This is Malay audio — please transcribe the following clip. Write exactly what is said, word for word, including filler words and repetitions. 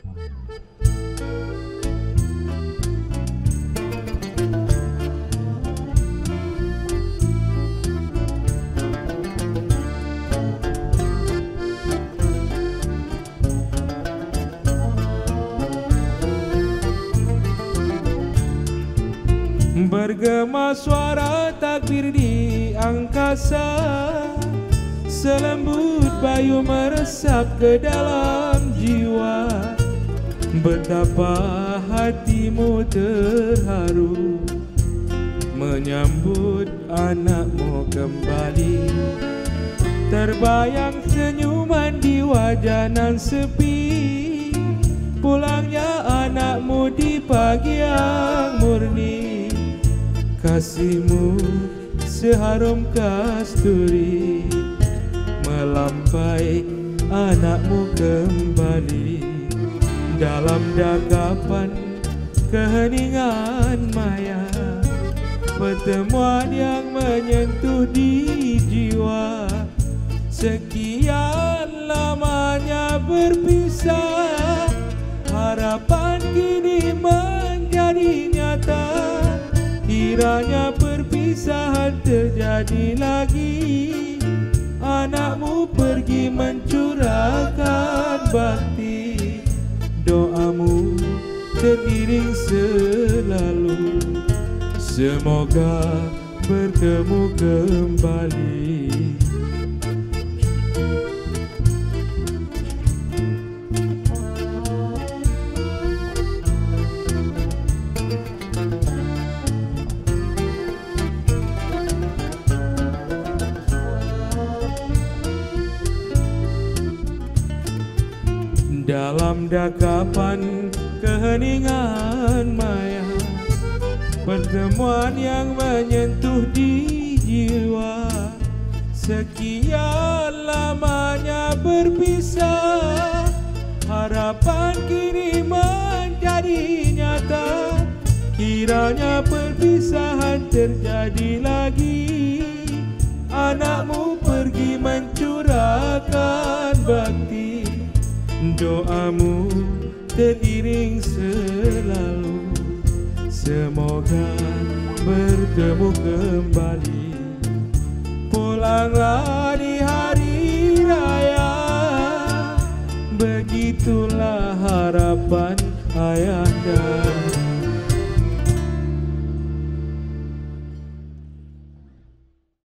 Bergema suara takbir di angkasa, selembut bayu meresap ke dalam jiwa. Betapa hatimu terharu menyambut anakmu kembali. Terbayang senyuman di wajah nan sepi, pulangnya anakmu di pagi yang murni. Kasihmu seharum kasturi melampai anakmu kembali. Dalam dagapan keheningan maya, pertemuan yang menyentuh di jiwa. Sekian lamanya berpisah, harapan kini menjadi nyata. Kiranya perpisahan terjadi lagi, anakmu pergi mencurahkan bakti. Doamu teriring selalu, semoga bertemu kembali. Dalam dagapan keheningan maya, pertemuan yang menyentuh di jiwa. Sekian lamanya berpisah, harapan kini menjadi nyata. Kiranya perpisahan terjadi lagi, anakmu pergi mencurahkan bakti. Doamu teriring selalu, semoga bertemu kembali. Pulanglah